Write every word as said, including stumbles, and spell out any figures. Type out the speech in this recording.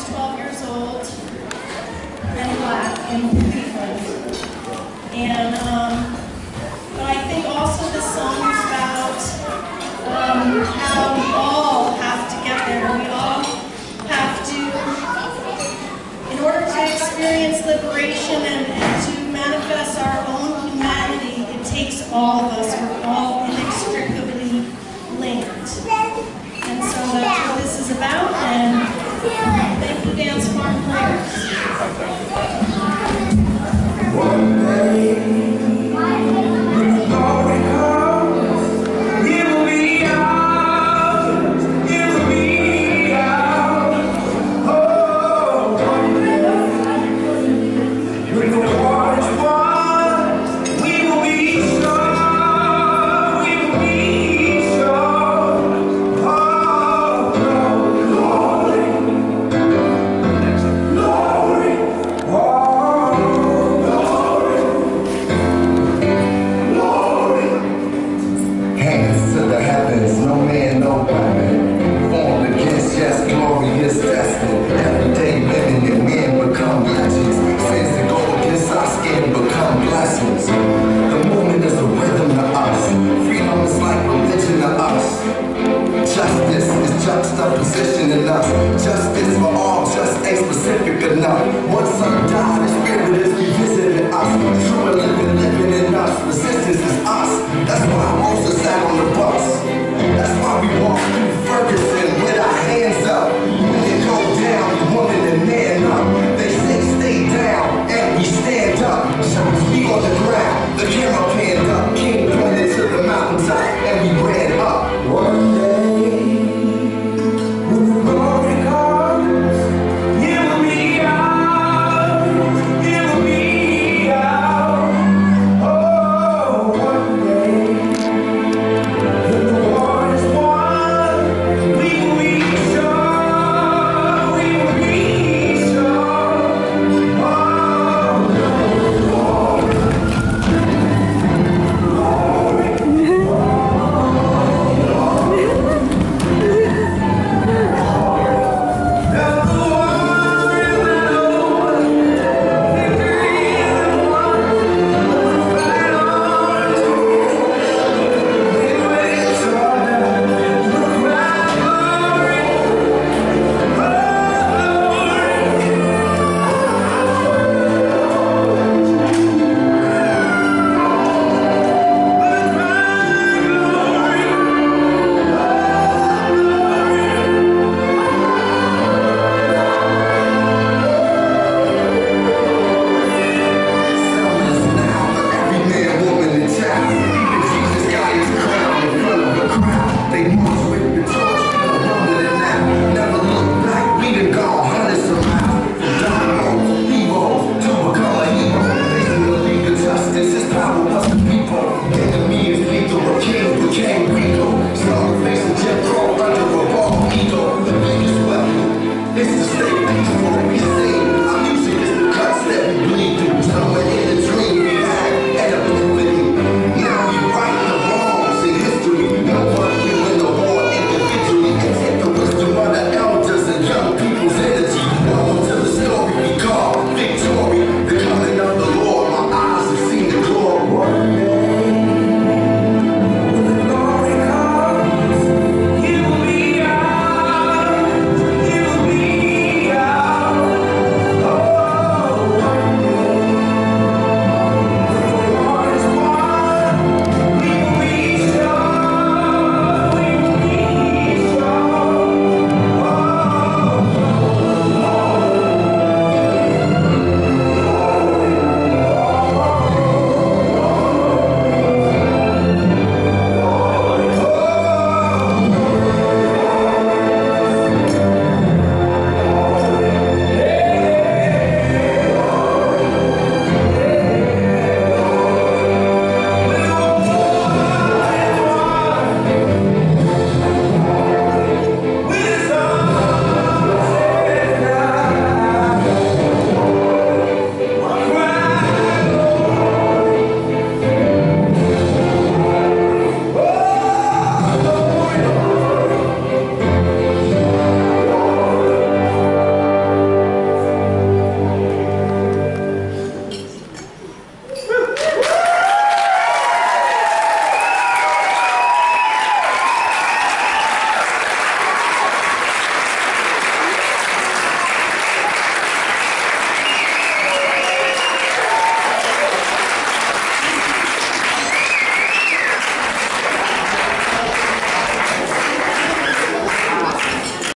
twelve years old and black in Cleveland. And um, but I think also this song is about um, how we all have to get there. We all have to, in order to experience liberation and, and to manifest our own humanity, it takes all of us. We're all inextricably linked. And so that's what this is about. And thank you, Dan Smart Players. One day, when the glory comes, it will be ours, it will be ours. Oh, one day, when the war is won, we will be strong, we will be strong. Oh, glory, glory, oh. No man, no woman, formed against, yes, glorious destiny. Every day women and men become legends. Sins that go against our skin become blessings. The movement is a rhythm to us. Freedom is like religion to us. Justice is juxtaposition in us. Justice for all just ain't specific enough. One son